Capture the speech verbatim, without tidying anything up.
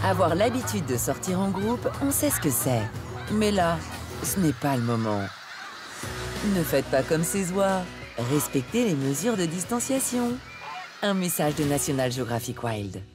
Avoir l'habitude de sortir en groupe, on sait ce que c'est. Mais là, ce n'est pas le moment. Ne faites pas comme ces oies. Respectez les mesures de distanciation. Un message de National Geographic Wild.